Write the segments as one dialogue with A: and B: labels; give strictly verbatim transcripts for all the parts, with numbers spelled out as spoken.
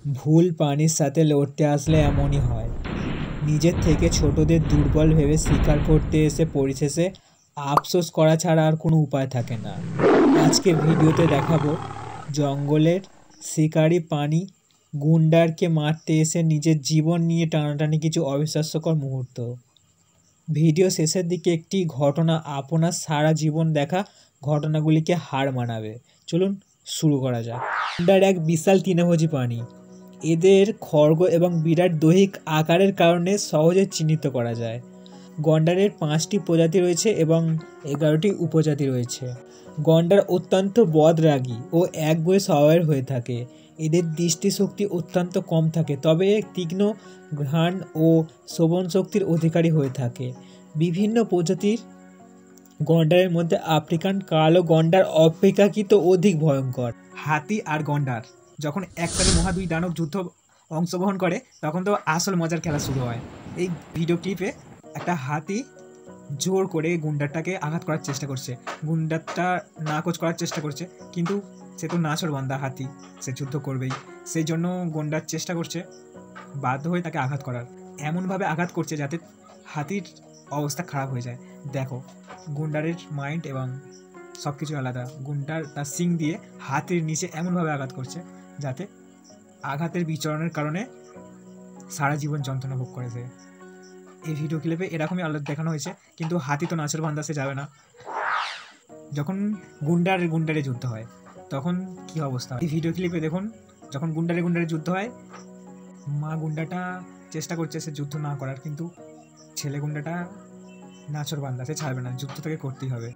A: ভুল পানির সাথে লড়তে আসলে এমনই হয়। নিজের থেকে ছোটদের দুর্বল ভেবে স্বীকার করতে এসে পরিশেষে আফসোস করা ছাড়া আর কোনো উপায় থাকে না। আজকে ভিডিওতে দেখাবো জঙ্গলের শিকারি পানি গুন্ডারকে মারতে এসে নিজের জীবন নিয়ে টানাটানি কিছু অবিশ্বাস্যকর মুহূর্ত। ভিডিও শেষের দিকে একটি ঘটনা আপনার সারা জীবন দেখা ঘটনাগুলিকে হার মানাবে। চলুন শুরু করা যাক। গুন্ডার এক বিশাল তৃণভোজী প্রাণী। এদের খড়গ এবং বিরাট দৈহিক আকারের কারণে সহজে চিহ্নিত করা যায়। গন্ডারের পাঁচটি প্রজাতি রয়েছে এবং এগারোটি উপজাতি রয়েছে। গন্ডার অত্যন্ত বদরাগী ও একগুঁয়ে স্বভাবের হয়ে থাকে। এদের দৃষ্টিশক্তি অত্যন্ত কম থাকে, তবে তীক্ষ্ণ ঘ্রাণ ও শ্রবণ শক্তির অধিকারী হয়ে থাকে। বিভিন্ন প্রজাতির গন্ডারের মধ্যে আফ্রিকান কালো গন্ডার অপেক্ষাকৃত অধিক ভয়ঙ্কর। হাতি আর গন্ডার যখন একসাথে মহা দুই দানব যুদ্ধ অংশগ্রহণ করে তখন তো আসল মজার খেলা শুরু হয়। এই ভিডিও ক্লিপে একটা হাতি জোর করে গুন্ডারটাকে আঘাত করার চেষ্টা করছে, গুন্ডারটা নাকচ করার চেষ্টা করছে, কিন্তু সে তো নাছোড়বান্দা হাতি, সে যুদ্ধ করবেই। সেই জন্য গুন্ডার চেষ্টা করছে বাধ্য হয়ে তাকে আঘাত করার, এমনভাবে আঘাত করছে যাতে হাতির অবস্থা খারাপ হয়ে যায়। দেখো গুন্ডারের মাইন্ড এবং সব কিছু আলাদা। গুন্ডার তার সিং দিয়ে হাতির নিচে এমনভাবে আঘাত করছে যাতে আঘাতের বিচরণের কারণে সারা জীবন যন্ত্রণা ভোগ করেছে। এই ভিডিও ক্লিপে এরকমই আলাদা দেখানো হয়েছে, কিন্তু হাতি তো নাচের বান্দা, সে যাবে না। যখন গুন্ডার গুন্ডারে যুদ্ধ হয় তখন কি অবস্থা। এই ভিডিও ক্লিপে দেখুন, যখন গুন্ডারে গুন্ডারে যুদ্ধ হয়, মা গুন্ডাটা চেষ্টা করছে সে যুদ্ধ না করার, কিন্তু ছেলে গুন্ডাটা নাচর বান্দা, সে ছাড়বে না, যুদ্ধ থেকে করতেই হবে।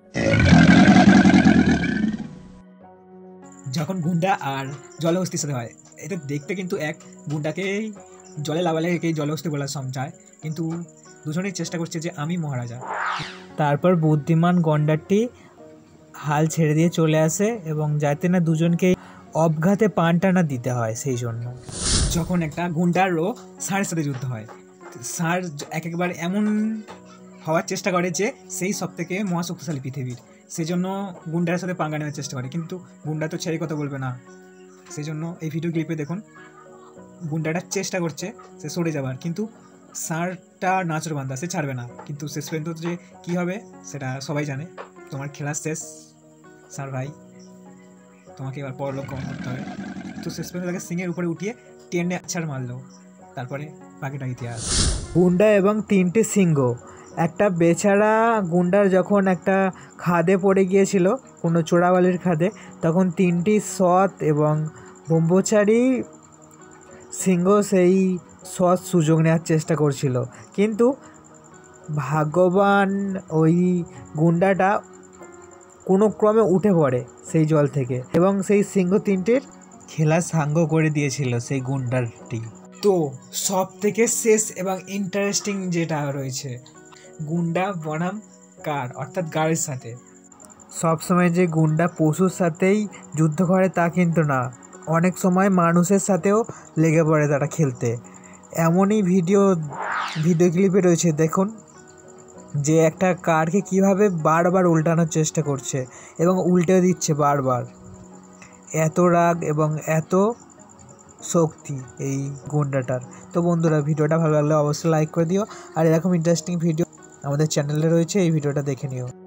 A: যখন গুন্ডা আর জলহস্তির সাথে হয়, এটা দেখতে কিন্তু এক, গুন্ডাকে জলে লাভালে একে জলহস্তি বলা যায়, কিন্তু দুজনেই চেষ্টা করছে যে আমি মহারাজা। তারপর বুদ্ধিমান গন্ডারটি হাল ছেড়ে দিয়ে চলে আসে এবং যাতে না দুজনকে অবঘাতে পান টানা দিতে হয় সেই জন্য। যখন একটা গুন্ডারও ষাঁড়ের সাথে যুদ্ধ হয়, ষাঁড় এক একবার এমন হওয়ার চেষ্টা করে যে সেই সব থেকে মহাশক্তিশালী পৃথিবীর, সেই জন্য গুন্ডার সাথে পাঙ্গা নেওয়ার চেষ্টা করে, কিন্তু গুন্ডা তো ছেড়ে কথা বলবে না। সেই জন্য এই ভিডিও ক্লিপে দেখুন গুন্ডাটা চেষ্টা করছে সে সরে যাবার, কিন্তু ষাঁড়টা নাচর বান্দা, সে ছাড়বে না। কিন্তু শেষ পর্যন্ত যে কী হবে সেটা সবাই জানে। তোমার খেলা শেষ ষাঁড় ভাই, তোমাকে এবার পরলোক গমন করতে হবে। তো শেষ পর্যন্ত তাকে সিংয়ের উপরে উঠিয়ে টেনে ছাড় মারলো, তারপরে বাকিটা ইতিহাস। গুন্ডা এবং তিনটে সিংহ। একটা বেচারা গুন্ডার যখন একটা খাদে পড়ে গিয়েছিল, কোনো চোরাবালির খাদে, তখন তিনটি সৎ এবং ব্রহ্মচারী সিংহ সেই সৎ সুযোগ নেওয়ার চেষ্টা করছিল, কিন্তু ভাগ্যবান ওই গুন্ডাটা কোনো ক্রমে উঠে পড়ে সেই জল থেকে এবং সেই সিংহ তিনটির খেলা সাঙ্গ করে দিয়েছিল সেই গুন্ডারটি। তো সব থেকে শেষ এবং ইন্টারেস্টিং যেটা রয়েছে, গুন্ডা বনাম কার, অর্থাৎ গাড়ির সাথে। সবসময় যে গুন্ডা পশুর সাথেই যুদ্ধ করে তা কিন্তু না, অনেক সময় মানুষের সাথেও লেগে পড়ে তারা খেলতে। এমনই ভিডিও ভিডিও ক্লিপে রয়েছে, দেখুন যে একটা কারকে কিভাবে বারবার উল্টানোর চেষ্টা করছে এবং উল্টে দিচ্ছে বারবার। এত রাগ এবং এত শক্তি এই গুন্ডাটার। তো বন্ধুরা, ভিডিওটা ভালো লাগলে অবশ্যই লাইক করে দিও, আর এরকম ইন্টারেস্টিং ভিডিও আমাদের চ্যানেলে রয়েছে, এই ভিডিওটা দেখে নিও।